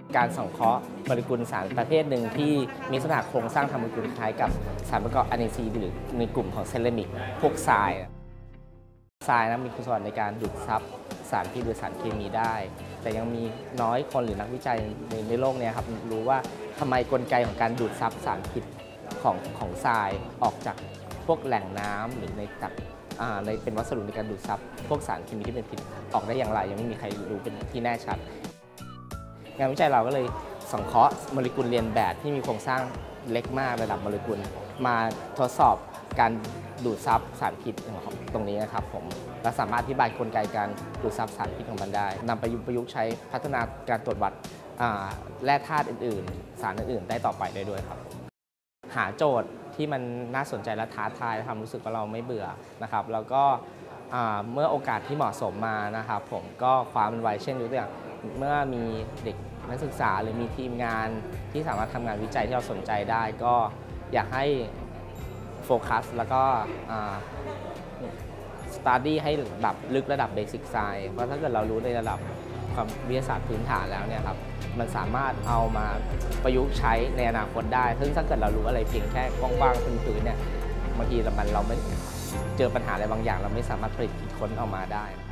การสังเคราะห์โมเลกุลสารประเภทหนึ่งที่มีลักษณะโครงสร้างทางโมเลกุลคล้ายกับสารประกอบอะเนซีหรือในกลุ่มของเซรามิกพวกทรายนะมีคุณสมบัติในการดูดซับสารพิษหรือสารเคมีได้แต่ยังมีน้อยคนหรือนักวิจัยในโลกนี้ครับรู้ว่าทำไมกลไกของการดูดซับสารพิษของทรายออกจากพวกแหล่งน้ำหรือในเป็นวัสดุในการดูดซับพวกสารเคมีที่เป็นพิษออกได้อย่างไรยังไม่มีใครรู้เป็นที่แน่ชัดงานวิจัยเราก็เลยสังเคราะห์โมเลกุลเรียนแบบที่มีโครงสร้างเล็กมากระดับโมเลกุลมาทดสอบการดูดซับสารพิษตรงนี้นะครับผมและสามารถอธิบายกลไกการดูดซับสารพิษของมันได้นำไปประยุกต์ใช้พัฒนาการตรวจวัดแร่ธาตุอื่นๆสารอื่นๆได้ต่อไปได้ด้วยครับหาโจทย์ที่มันน่าสนใจและท้าทายทำรู้สึกว่าเราไม่เบื่อนะครับแล้วก็เมื่อโอกาสที่เหมาะสมมานะครับผมก็คว้ามันไว้เช่นยกตัวอย่างเมื่อมีเด็กนักศึกษาหรือมีทีมงานที่สามารถทำงานวิจัยที่เราสนใจได้ก็อยากให้โฟกัสแล้วก็สตาร์ดี้ให้แบบลึกระดับเบสิกไซน์เพราะถ้าเกิดเรารู้ในระดับความวิทยาศาสตร์พื้นฐานแล้วเนี่ยครับมันสามารถเอามาประยุกต์ใช้ในอนาคตได้ซึ่งถ้าเกิดเรารู้อะไรเพียงแค่กว้างๆพื้นๆเนี่ยบางทีเราไม่เจอปัญหาอะไรบางอย่างเราไม่สามารถผลิตคิดค้นออกมาได้